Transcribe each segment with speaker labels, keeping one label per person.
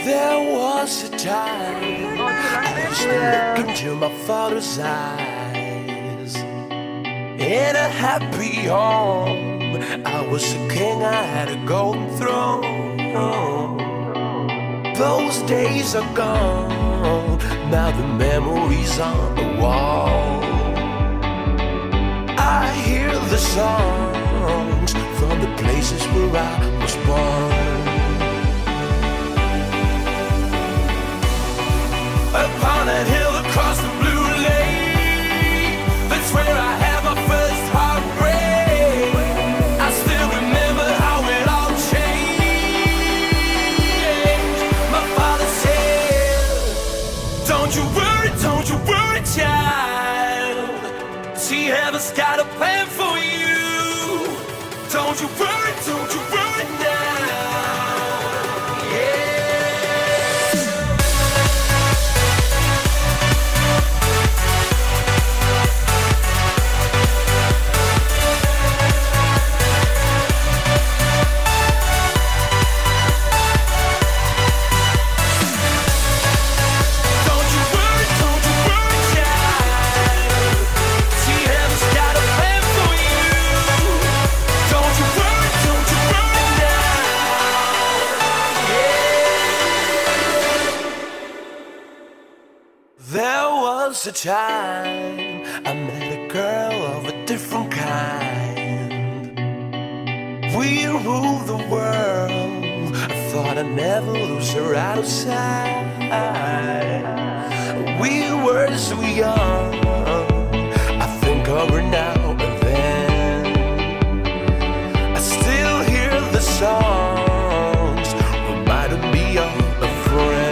Speaker 1: There was a time I used to look into my father's eyes. In a happy home, I was a king, I had a golden throne. Those days are gone, now the memories on the wall. I hear the songs from the places where I was born. Upon that hill across the blue lake, that's where I had my first heartbreak. I still remember how it all changed. My father said, don't you worry, child. See, heaven's got a plan for you. Don't you worry now. There was a time I met a girl of a different kind. We ruled the world, I thought I'd never lose her out of sight. We were so young, I think of her now and then. I still hear the songs, reminding me of a friend.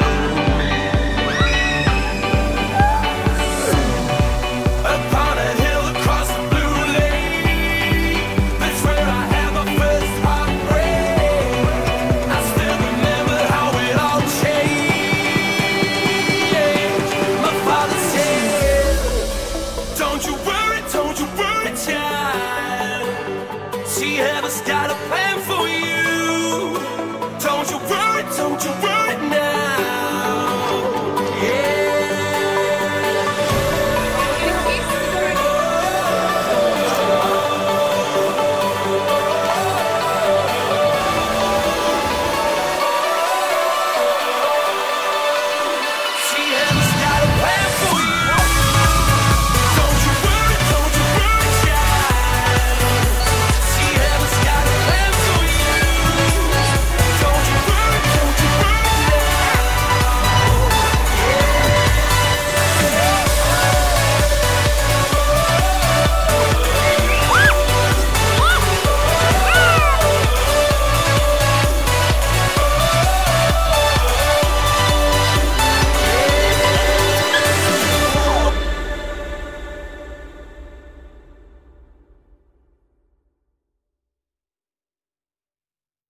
Speaker 1: Don't you worry, child. She ever